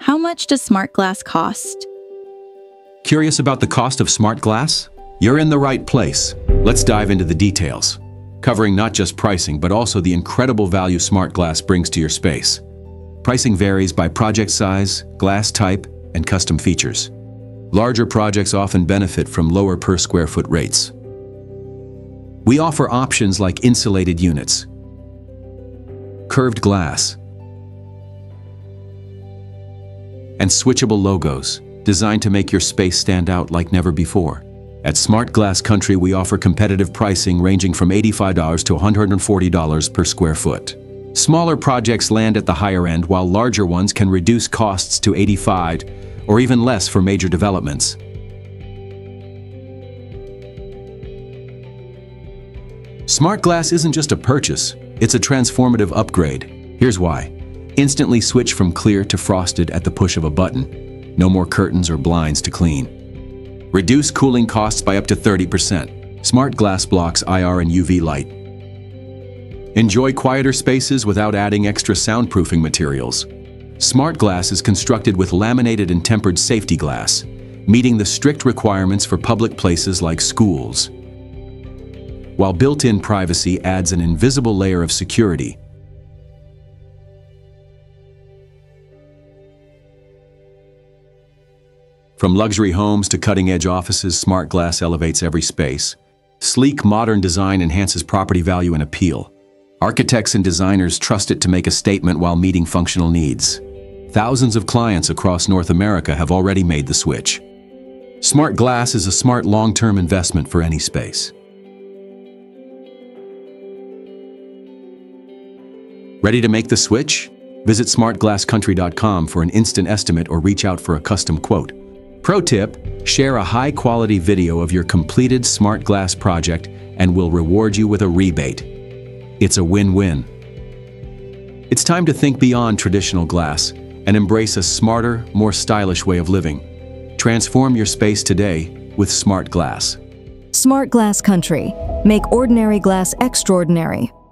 How much does smart glass cost? Curious about the cost of smart glass? You're in the right place. Let's dive into the details, covering not just pricing, but also the incredible value smart glass brings to your space. Pricing varies by project size, glass type, and custom features. Larger projects often benefit from lower per square foot rates. We offer options like insulated units, curved glass, and switchable logos, designed to make your space stand out like never before. At Smart Glass Country, we offer competitive pricing ranging from $85 to $140 per square foot. Smaller projects land at the higher end, while larger ones can reduce costs to $85 or even less for major developments. Smart Glass isn't just a purchase, it's a transformative upgrade. Here's why. Instantly switch from clear to frosted at the push of a button. No more curtains or blinds to clean. Reduce cooling costs by up to 30%. Smart Glass blocks IR and UV light. Enjoy quieter spaces without adding extra soundproofing materials. Smart Glass is constructed with laminated and tempered safety glass, meeting the strict requirements for public places like schools. While built-in privacy adds an invisible layer of security. From luxury homes to cutting-edge offices, Smart Glass elevates every space. Sleek, modern design enhances property value and appeal. Architects and designers trust it to make a statement while meeting functional needs. Thousands of clients across North America have already made the switch. Smart Glass is a smart long-term investment for any space. Ready to make the switch? Visit smartglasscountry.com for an instant estimate or reach out for a custom quote. Pro tip, share a high-quality video of your completed Smart Glass project and we'll reward you with a rebate. It's a win-win. It's time to think beyond traditional glass and embrace a smarter, more stylish way of living. Transform your space today with Smart Glass. Smart Glass Country. Make ordinary glass extraordinary.